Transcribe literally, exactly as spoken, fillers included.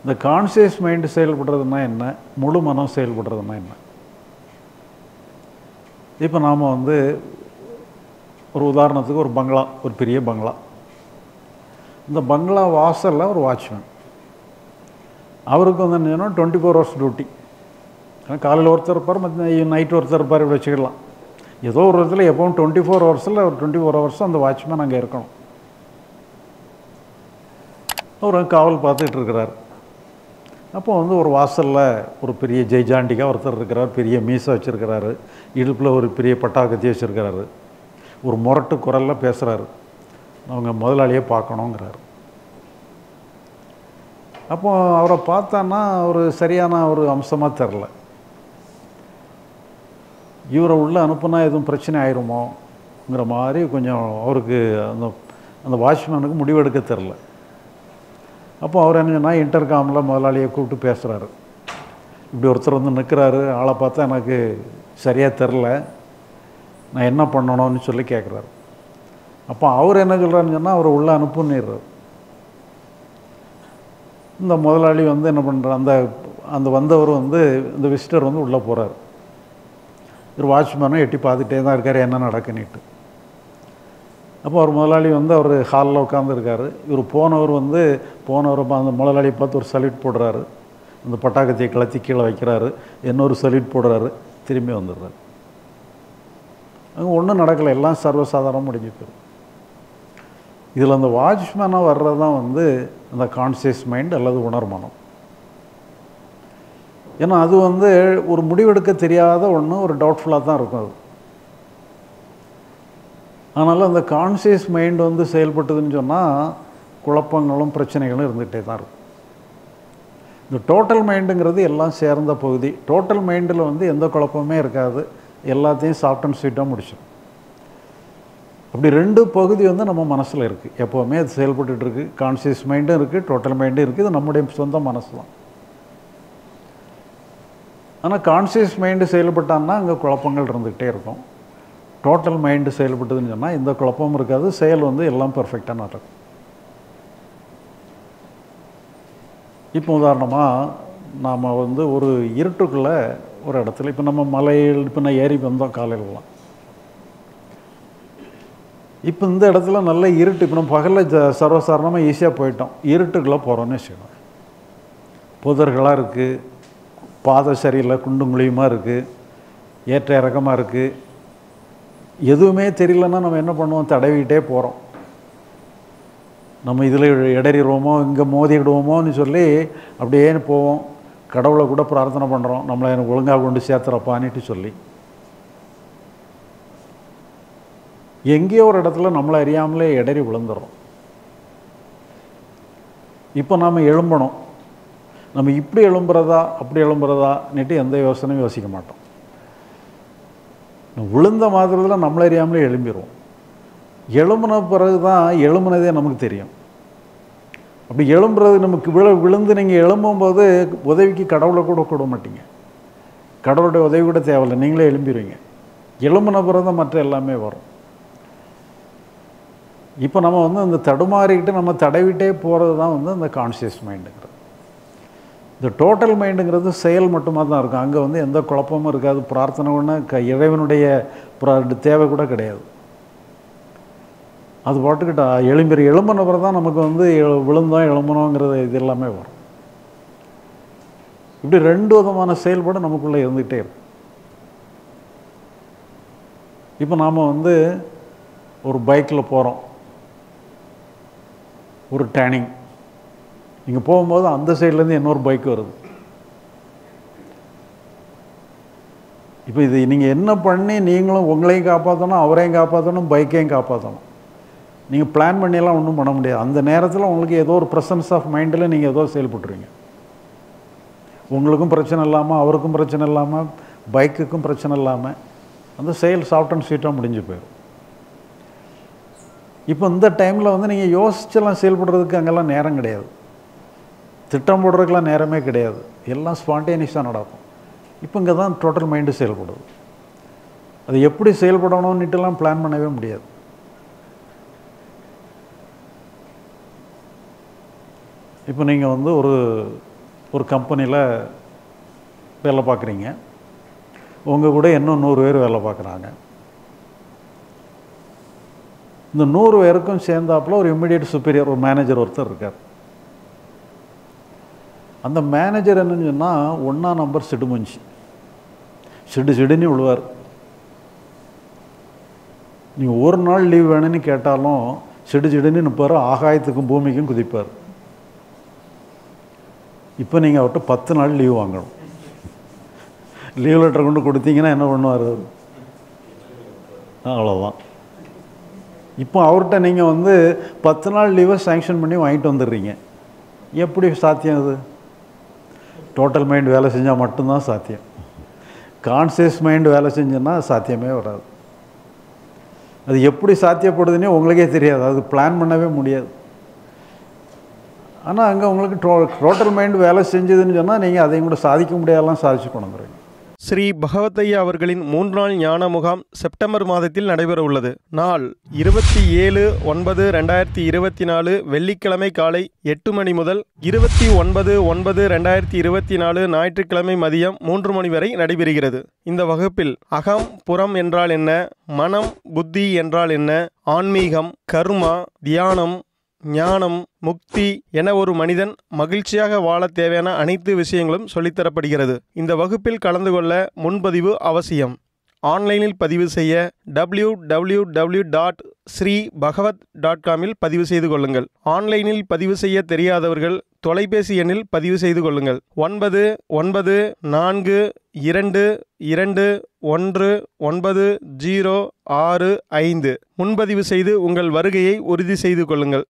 இந்த conscious mind செயல்படுறதுனா என்ன, முழு மனம் செயல்படுறதுனா என்ன? இப்போ நாம் வந்து ஒரு உதாரணத்துக்கு ஒரு பங்களா, ஒரு பெரிய பங்களா. இந்த பங்களா வாசலில் ஒரு வாட்ச்மேன். அவருக்கு வந்து என்னன்னா டுவெண்ட்டி ஃபோர் ஹவர்ஸ் டியூட்டி. காலையில் ஒருத்தர் இருப்பார், மத்திய நைட்டு ஒருத்தர் இருப்பார், இப்படி வச்சுக்கலாம். ஏதோ ஒரு இடத்துல எப்போவும் டுவெண்ட்டி ஃபோர் ஹவர்ஸில் ஒரு டுவெண்ட்டி ஃபோர் ஹவர்ஸும் அந்த வாட்ச்மேன் அங்கே இருக்கணும். அவர் காவல் பார்த்துக்கிட்டு இருக்கிறார். அப்போ வந்து ஒரு வாசலில் ஒரு பெரிய ஜெய்ஜாண்டிக்காக ஒருத்தர் இருக்கிறார், பெரிய மீசை வச்சுருக்கிறாரு, இடுப்பில் ஒரு பெரிய பட்டாக்கத்தி வச்சுருக்கிறாரு, ஒரு முரட்டு குரலில் பேசுகிறாரு, அவங்க முதலாளியே பார்க்கணுங்கிறாரு. அப்போ அவரை பார்த்தான்னா ஒரு சரியான ஒரு அம்சமாக தெரில. இவரை உள்ளே அனுப்புனா எதுவும் பிரச்சனை ஆயிருமோங்கிற மாதிரி கொஞ்சம் அவருக்கு அந்த அந்த வாட்ச்மேனுக்கு முடிவெடுக்க தெரில. அப்போ அவர் என்ன சொன்னால் இன்டர்காமில் முதலாளியை கூப்பிட்டு பேசுகிறாரு. இப்படி ஒருத்தர் வந்து நிற்கிறாரு, ஆளை பார்த்தா எனக்கு சரியாக தெரில, நான் என்ன பண்ணணும்னு சொல்லி கேட்குறாரு. அப்போ அவர் என்ன சொல்கிறாருன்னு சொன்னால் அவரை உள்ளே அனுப்புன்னிடுறாரு. இந்த முதலாளி வந்து என்ன பண்ணுறார், அந்த அந்த வந்தவர் வந்து இந்த விசிட்டர் வந்து உள்ளே போகிறார். ஒரு வாட்ச்மேனும் எட்டி பார்த்துட்டே தான் இருக்கார் என்ன நடக்குன்னுட்டு. அப்போ அவர் முதலாளி வந்து அவர் ஹாலில் உட்காந்துருக்காரு. இவர் போனவர் வந்து போனவர் அந்த முதலாளியை பார்த்து ஒரு சல்யூட் போடுறாரு, அந்த பட்டாக்கத்தியை கலத்தி கீழே வைக்கிறாரு, இன்னொரு சல்யூட் போடுறாரு, திரும்பி வந்துடுறாரு. அங்கே ஒன்றும் நடக்கலை, எல்லாம் சர்வசாதாரணம் முடிஞ்சு போயிடும். இதில் அந்த வாட்ச்மேனாக வர்றது தான் வந்து அந்த கான்சியஸ் மைண்ட் அல்லது உணர்மனம். ஏன்னா அது வந்து ஒரு முடிவெடுக்க தெரியாத ஒன்று, ஒரு டவுட்ஃபுல்லாக தான் இருக்கும் அது. அதனால் அந்த கான்சியஸ் மைண்ட் வந்து செயல்பட்டதுன்னு சொன்னால் குழப்பங்களும் பிரச்சனைகளும் இருந்துகிட்டே தான் இருக்கும். இந்த டோட்டல் மைண்டுங்கிறது எல்லாம் சேர்ந்த பகுதி. டோட்டல் மைண்டில் வந்து எந்த குழப்பமே இருக்காது, எல்லாத்தையும் சாஃப்ட் அண்ட் ஸ்வீட்டாக முடிச்சிடும். அப்படி ரெண்டு பகுதி வந்து நம்ம மனசில் இருக்குது, எப்போவுமே அது செயல்பட்டுருக்கு. கான்சியஸ் மைண்டும் இருக்குது, டோட்டல் மைண்டும் இருக்குது. இது நம்முடைய சொந்த மனசு தான். ஆனால் கான்சியஸ் மைண்டு செயல்பட்டான்னா அங்கே குழப்பங்கள் இருந்துக்கிட்டே இருக்கும். டோட்டல் மைண்டு செயல்பட்டதுன்னு சொன்னால் எந்த குழப்பமும் இருக்காது, செயல் வந்து எல்லாம் பர்ஃபெக்டாக நடக்கும். இப்போ உதாரணமாக நாம் வந்து ஒரு இருட்டுக்குள்ளே ஒரு இடத்துல, இப்போ நம்ம மலையில் இப்போ நான் ஏறி வந்தோம் காலையிலலாம். இப்போ இந்த இடத்துல நல்ல இருட்டு, இப்போ நம்ம பகலில் ஜ சர்வசாதாரணமாக ஈஸியாக போயிட்டோம். இருட்டுக்குள்ளே போகிறோன்னு வச்சுக்கணும். புதர்களாக இருக்குது, பாதை சரியில்லை, குண்டும் குழியுமாக இருக்குது, ஏற்ற இறக்கமாக இருக்குது. எதுவுமே தெரியலன்னா நம்ம என்ன பண்ணுவோம், தடவிக்கிட்டே போகிறோம். நம்ம இதில் இடறிடுவோமோ, இங்கே மோதிடுவோமோன்னு சொல்லி அப்படியே போவோம். கடவுளை கூட பிரார்த்தனை பண்ணுறோம், நம்மளை எனக்கு ஒழுங்காக கொண்டு சேர்த்துறப்பான்னுட்டு சொல்லி. எங்கேயோ ஒரு இடத்துல நம்மளை அறியாமலே இடறி விழுந்துடுறோம். இப்போ நாம் எழும்பணும். நம்ம இப்படி எழும்புறதா அப்படி எழும்புறதான்னுட்டு எந்த யோசனையும் யோசிக்க மாட்டோம். விழுந்த மாதிரியில் நம்மளை அறியாமலே எழும்பிடுவோம். எழும்புன பிறகு தான் எழும்புனதே நமக்கு தெரியும். அப்படி எழும்புறது நமக்கு விழ விழுந்து நீங்கள் எழும்பும்போது உதவிக்கு கடவுளை கூட கூட மாட்டீங்க, கடவுளுடைய உதவி கூட தேவையில்லை, நீங்களே எழும்பிடுவீங்க. எழும்புன பிறகு தான் மற்ற எல்லாமே வரும். இப்போ நம்ம வந்து இந்த தடுமாறிக்கிட்டு நம்ம தடவிட்டே போகிறது தான் வந்து இந்த கான்சியஸ் மைண்டுங்கிறது. இந்த டோட்டல் மைண்டுங்கிறது செயல் மட்டுமா தான் இருக்கும். அங்கே வந்து எந்த குழப்பமும் இருக்காது. பிரார்த்தனை ஒன்று க இறைவனுடைய தேவை கூட கிடையாது. அது பாட்டுக்கிட்ட எழும்பி எழும்பினப்புறம் தான் நமக்கு வந்து விழுந்தோம் எழும்பணுங்கிறது இது எல்லாமே வரும். இப்படி ரெண்டு விதமான செயல்பாடு நமக்குள்ளே இருந்துகிட்டே இருக்கும். இப்போ நாம் வந்து ஒரு பைக்கில் போகிறோம், ஒரு டேனிங், இங்கே போகும்போது அந்த சைட்லேருந்து இன்னொரு பைக் வருது. இப்போ இது நீங்கள் என்ன பண்ணி நீங்களும் உங்களையும் காப்பாற்றணும், அவரையும் காப்பாற்றணும், பைக்கையும் காப்பாற்றணும். நீங்கள் பிளான் பண்ணியெல்லாம் ஒன்றும் பண்ண முடியாது. அந்த நேரத்தில் உங்களுக்கு ஏதோ ஒரு ப்ரெசன்ஸ் ஆஃப் மைண்டில் நீங்கள் ஏதோ செயல்பட்டுருவீங்க. உங்களுக்கும் பிரச்சனை இல்லாமல், அவருக்கும் பிரச்சனை இல்லாமல், பைக்குக்கும் பிரச்சனை இல்லாமல் அந்த செயல் சாஃப்ட் அண்ட் ஸ்வீட்டாக முடிஞ்சு போயிடும். இப்போ இந்த டைமில் வந்து நீங்கள் யோசிச்செல்லாம் செயல்படுறதுக்கு அங்கெல்லாம் நேரம் கிடையாது, திட்டம் போடுறதுக்கெலாம் நேரமே கிடையாது, எல்லாம் ஸ்பான்டேனியஸாக நடக்கும். இப்போ இங்கே தான் டோட்டல் மைண்டு செயல்படுது. அது எப்படி செயல்படணும்னுட்டுலாம் பிளான் பண்ணவே முடியாது. இப்போ நீங்கள் வந்து ஒரு ஒரு கம்பெனியில் வேலை பார்க்குறீங்க, உங்கள் கூட இன்னும் நூறு பேர் வேலை பார்க்குறாங்க. இந்த நூறு பேருக்கும் சேர்ந்தாப்புல ஒரு இம்மிடியட் சுப்பீரியர், ஒரு மேனேஜர் ஒருத்தர் இருக்கார். அந்த மேனேஜர் என்னன்னு சொன்னால் ஒன்றா நம்பர் சிடுமுஞ்சி, சிடு சிடுன்னு விழுவார். நீங்கள் ஒரு நாள் லீவ் வேணும்னு கேட்டாலும் சிடு சிடுன்னு நிற்பார், ஆகாயத்துக்கும் பூமிக்கும் குதிப்பார். இப்போ நீங்கள் அவர்கிட்ட பத்து நாள் லீவ் வாங்கணும். லீவ் லெட்டர் கொண்டு கொடுத்தீங்கன்னா என்ன பண்ணுவார்? அவ்வளோதான். இப்போ அவர்கிட்ட நீங்கள் வந்து பத்து நாள் லீவை சேங்ஷன் பண்ணி வாங்கிட்டு வந்துடுறீங்க. எப்படி சாத்தியம்? அது டோட்டல் மைண்ட் வேலை செஞ்சால் மட்டும்தான் சாத்தியம். கான்சியஸ் மைண்ட் வேலை செஞ்சோன்னா சாத்தியமே வராது. அது எப்படி சாத்தியப்படுதுன்னே உங்களுக்கே தெரியாது, அது பிளான் பண்ணவே முடியாது. ஆனால் அங்கே உங்களுக்கு டோ டோட்டல் மைண்ட் வேலை செஞ்சதுன்னு சொன்னால் நீங்கள் அதையும் கூட சாதிக்க முடியாதெல்லாம் சாதிச்சு கொண்டு வந்துடுங்க. ஸ்ரீ பகவத்தையா அவர்களின் மூன்று நாள் ஞான முகாம் செப்டம்பர் மாதத்தில் நடைபெற உள்ளது. நாள் இருபத்தி ஏழு ஒன்பது ரெண்டாயிரத்தி இருபத்தி நாலு வெள்ளிக்கிழமை காலை எட்டு மணி முதல் இருபத்தி ஒன்பது ஒன்பது ரெண்டாயிரத்தி இருபத்தி நாலு ஞாயிற்றுக்கிழமை மதியம் மூன்று மணி வரை நடைபெறுகிறது. இந்த வகுப்பில் அகம் புறம் என்றால் என்ன, மனம் புத்தி என்றால் என்ன, ஆன்மீகம், கர்மா, தியானம், ஞானம், முக்தி என ஒரு மனிதன் மகிழ்ச்சியாக வாழ தேவையான அனைத்து விஷயங்களும் சொல்லித்தரப்படுகிறது. இந்த வகுப்பில் கலந்து கொள்ள முன்பதிவு அவசியம். ஆன்லைனில் பதிவு செய்ய W W W dot Shri Bhagavat dot காமில் பதிவு செய்து கொள்ளுங்கள். ஆன்லைனில் பதிவு செய்ய தெரியாதவர்கள் தொலைபேசி எண்ணில் பதிவு செய்து கொள்ளுங்கள். ஒன்பது ஒன்பது நான்கு இரண்டு இரண்டு ஒன்று ஒன்பது ஜீரோ ஆறு ஐந்து முன்பதிவு செய்து உங்கள் வருகையை உறுதி செய்து கொள்ளுங்கள்.